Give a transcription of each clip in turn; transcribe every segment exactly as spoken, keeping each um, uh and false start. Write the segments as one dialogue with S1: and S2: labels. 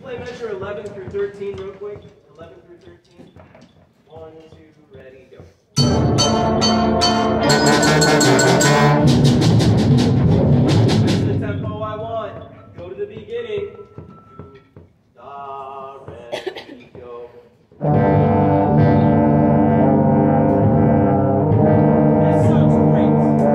S1: play measure eleven through thirteen real quick? eleven through thirteen. One, two, ready, go. That's the tempo I want. Go to the beginning. Da, ready, go. This sounds great.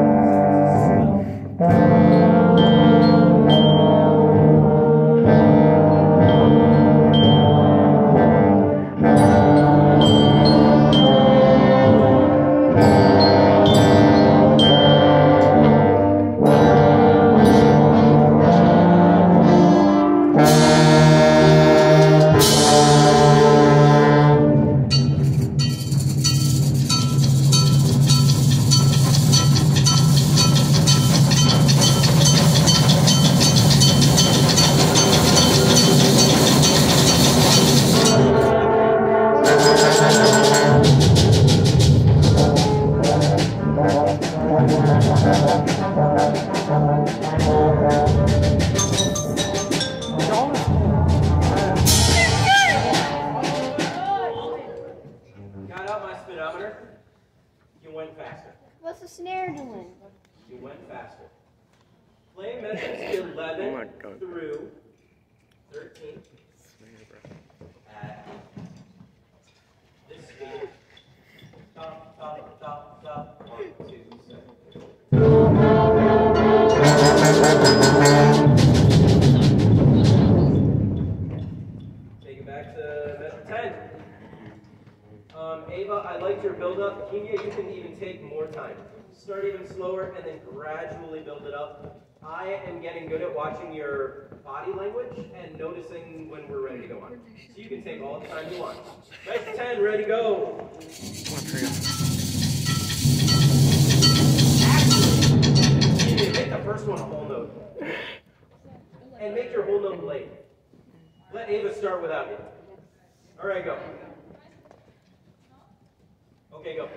S1: Got out my speedometer. You went faster.
S2: What's the snare doing?
S1: You went faster. Play measures eleven oh through thirteen. At this speed. Top, top, top, top. One, two, seven. Take it back to measure ten. Um, Ava, I liked your build-up. Kenya, you can even take more time. Start even slower and then gradually build it up. I am getting good at watching your body language and noticing when we're ready to go on. So you can take all the time you want. Measure ten, ready, go. Actually, Kenya, make the first one a whole note. And make your whole note late. Let Ava start without you. All right, go. Okay, go.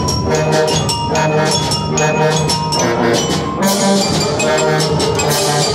S3: Thank you.